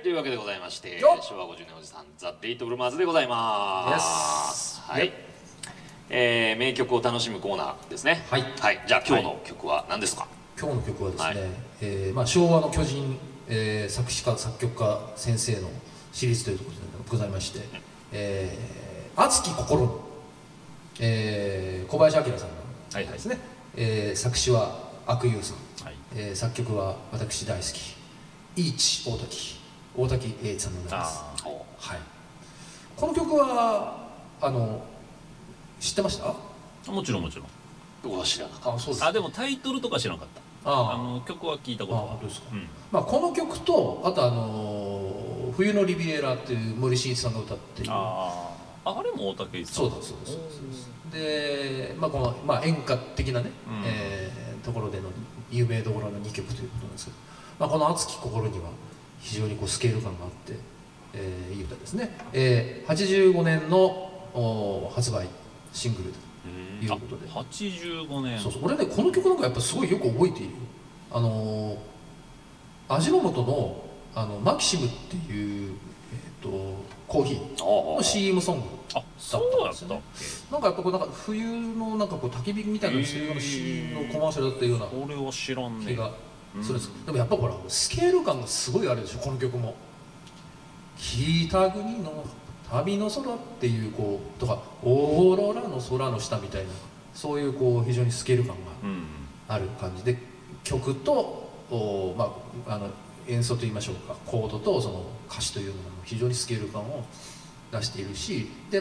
というわけでございまして、 よっ昭和50年おじさんザ・レイトブルマーズでございます。はい。名曲を楽しむコーナーですね。 はい。 はい。じゃあ今日の曲は何ですか？ 今日の曲はですね、まあ昭和の巨人、作詞家作曲家先生のシリーズということでございまして、熱き心の、小林明さんのですね、作詞は阿久悠さん、はい、作曲は私大好きイーチ大滝栄一さんでございます。はい。この曲は知ってました？ もちろんもちろん。 僕は知らなかった。 そうです。でもタイトルとか知らなかった。曲は聞いたことは。 本当ですか。まあこの曲とあと冬のリビエラっていう森進一さんが歌っている。 あれも大竹一さん。 そうです。で、まあこの演歌的なねところでの有名どころの2曲ということなんですけど、まあこの熱き心には非常にスケール感があって、いい歌ですね。85年の発売シングルということで。 85年。 そうそう。俺ねこの曲なんかやっぱすごいよく覚えているよ。味の素のマキシムっていうコーヒーの CM ソングだったんですよね。なんかやっぱ冬の焚き火みたいなしてるような CM のコマーシャルだったような俺は知らんね気がするんです。でもやっぱほらスケール感がすごいあるでしょこの曲も。北国の旅の空っていうとかオーロラの空の下みたいなそういう非常にスケール感がある感じで、曲と演奏といいましょうかコードとその歌詞というのも非常にスケール感を出しているし、で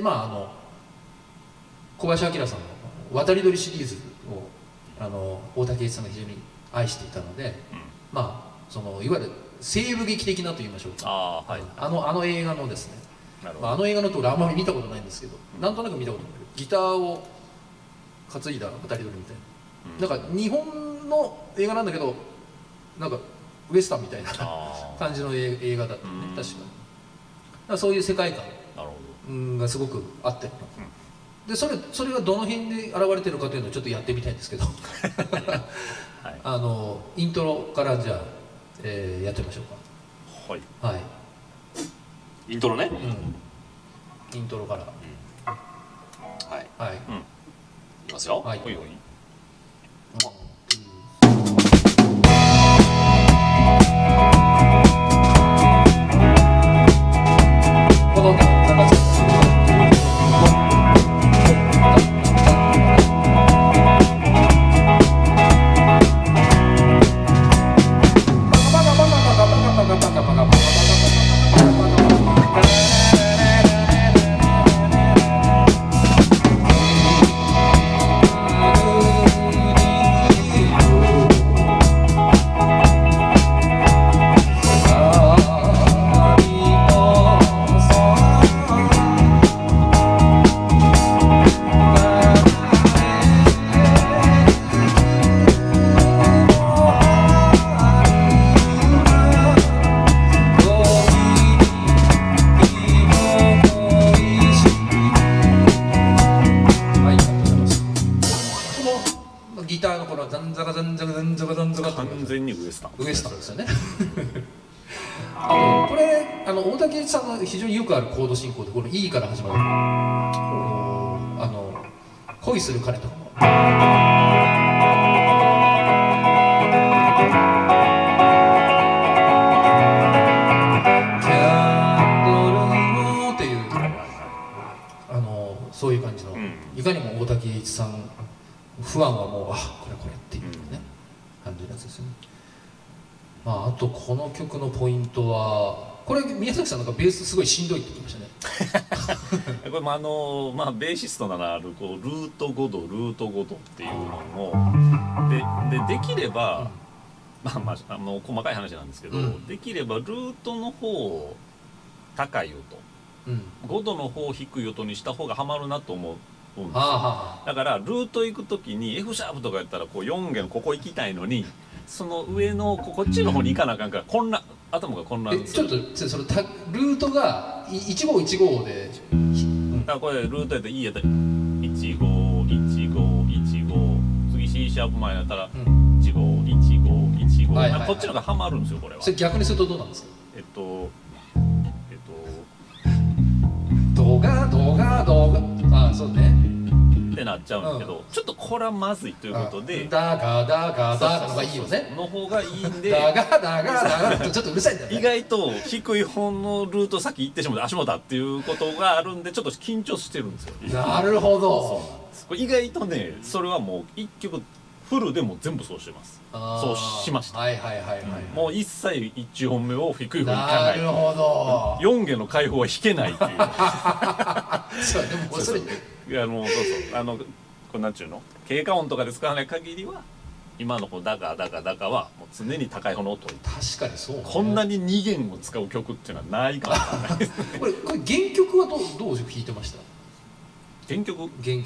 小林明さんの「渡り鳥」シリーズを大竹栄一さんが非常に愛していたので、いわゆる西部劇的なといいましょうか、あの映画のですね、あの映画のところあんまり見たことないんですけど、なんとなく見たことないギターを担いだ渡り鳥みたいな、なんか日本の映画なんだけどなんかウエスタンみたいな感じの映画だったね、確かそういう世界観がすごくあって、でそれがどの辺で現れてるかというのをちょっとやってみたいんですけどイントロからじゃあ、やってみましょうか。はい、 イントロね。 イントロからはい、いきますよ。 はい。 ギターのこのザンザカザンザカザンザカザンザカ完全にウエスタンですよね。これ大竹栄一さんが非常によくあるコード進行でこの E から始まる恋する彼とかも。そういう感じの、いかにも大竹栄一さん不安はもうこれっていうね、感じのやつですよね。あとこの曲のポイントはこれ宮崎さんなんかベースすごいしんどいって言ってましたね。 これもベーシストならルート5度っていうのをできれば細かい話なんですけど、できればルートの方を高い音、5度の方を低い音にした方がハマるなと思うんですよ。だからルート行く時に F シャープとかやったら4弦ここ行きたいのにその上のこっちの方に行かなあかんから頭が混乱する。 ちょっとそのルートが1515で、 これルートやったら E やったら1515次 C シャープ前やったら151515、こっちのがハマるんですよこれは。 それ逆にするとどうなんですか？ そうねってなっちゃうんだけど、ちょっとこれはまずいということで、 だがのがいいよね。 の方がいいんで、 だがってちょっとうるさいんだよね。 意外と低い方のルート先行ってしまって足元だっていうことがあるんで、ちょっと緊張してるんですよ。 なるほど。 これ意外とね、それはもう一曲フルでも全部そうしてます。そうしました。 はいもう一切1音目を低い方に行かなない。 るほど。 4弦の開放は弾けないっていう。 そうでもそれそうこれなんちゅうの、経過音とかで使わない限りは今のこうダカはもう常に高い方の音を。 確かにそうね。 こんなに2弦を使う曲っていうのはないかもしれないですね。 これ原曲はどう弾いてました？ 原曲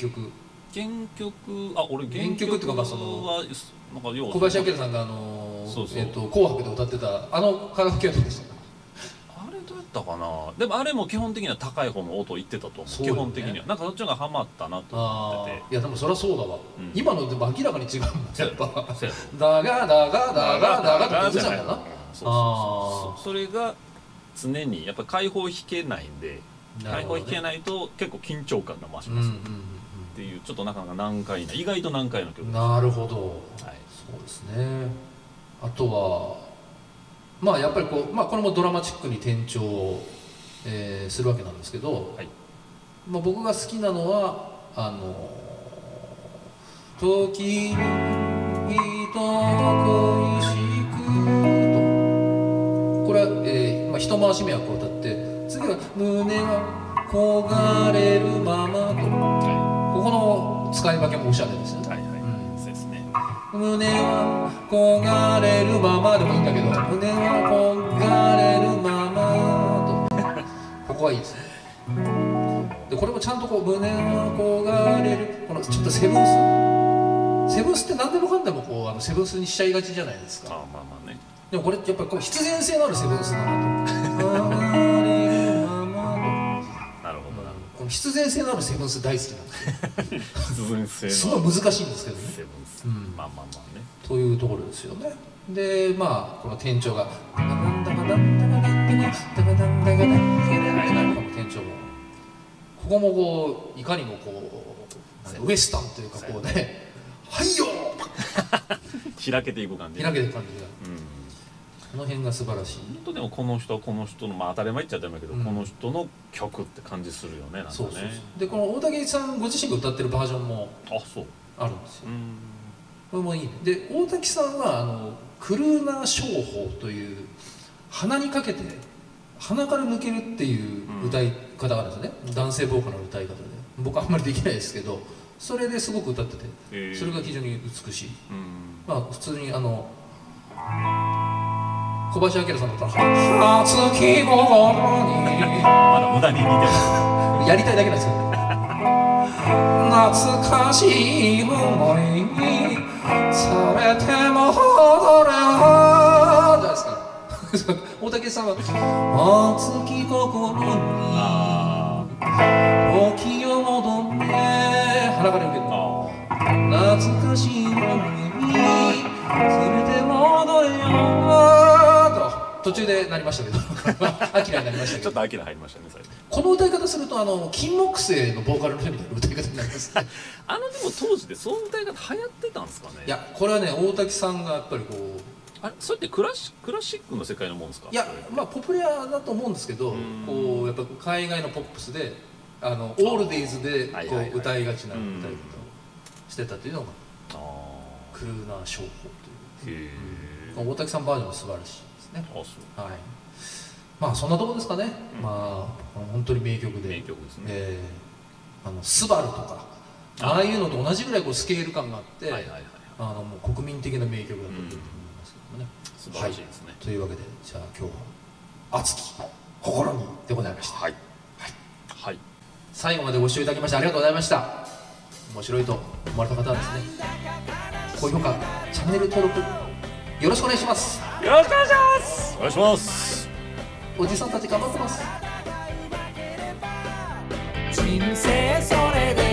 俺原曲っていうか、まあそのなんか要は小林明さんが紅白で歌ってたあのカラオケはどうでしたか？ あれどうやったかな。でもあれも基本的には高い方の音を言ってたと思う。基本的にはなんかそっちのがハマったなと思ってて。 いやでもそりゃそうだわ。今のでも明らかに違うもんやっぱ。だがって言うじゃんな。 それが常にやっぱ開放弾けないんで、開放弾けないと結構緊張感が増しますっていう、ちょっとなかなか意外と難解な曲です。 なるほど、そうですね。あとはまあやっぱりこれもドラマチックに転調するわけなんですけど、僕が好きなのは時に恋しくと、これは一回し目はこう歌って、次は胸は焦がれるままと、ここの使い分けもおしゃれですよね。 そうですね。 胸は焦がれるままでもいいんだけど、胸は焦がれるままと、ここはいいですね。でこれもちゃんとこう胸は焦がれる、このちょっとセブンスって何でもかんでもこうセブンスにしちゃいがちじゃないですか。でもこれやっぱり必然性のあるセブンスだなと。この必然性のあるセブンス大好きなんですよ。すごい難しいんですけどね。というところですよね。でこの転調がこの転調もここもこういかにもこうウエスタンというかこうね、はいよ開けていく感じが、この辺が素晴らしい。本当でもこの人はこの人の当たり前言っちゃダメだけど、この人の曲って感じするよね。なんかね。 でこの大竹さんご自身が歌ってるバージョンもあるんですよ。これもいいね。で大竹さんはクルーナー唱法という鼻にかけて鼻から抜けるっていう歌い方があるんですよね。男性ボーカルの歌い方で、僕はあんまりできないですけど、それですごく歌ってて、それが非常に美しい。普通に小林明さんだったら「初日頃に」 まだ無駄に似てますやりたいだけなんですけどね。懐かしい思いにされても踊れはじゃないですか。大竹さんは「熱き心に時を戻って」鼻から抜ける懐かしい思いに連れて戻れよ途中でなりましたけどアキラになりましたけど、 ちょっとアキラ入りましたね最初。 この歌い方すると金木犀のボーカルの人みたいな歌い方になりますね。 でも当時でそういう歌い方流行ってたんですかね。 いやこれはね大竹さんがやっぱりこうそれってクラシックの世界のもんですか。 いやポプレアだと思うんですけど、こうやっぱ海外のポップスでオールディーズでこう歌いがちな歌い方をしてたというのがクルーナー唱法という大竹さんバージョンは素晴らしいですね。そんなところですかね。本当に名曲で、スバルとかああいうのと同じぐらいこうスケール感があって、もう国民的な名曲だと思いますけどもね。 素晴らしいですね。 というわけでじゃあ今日は熱き心にでございました。最後までご視聴いただきましてありがとうございました。面白いと思われた方はですね、高評価、チャンネル登録よろしくお願いします。 よろしくお願いします。お願いします。 おじさんたち頑張ってます。 人生それで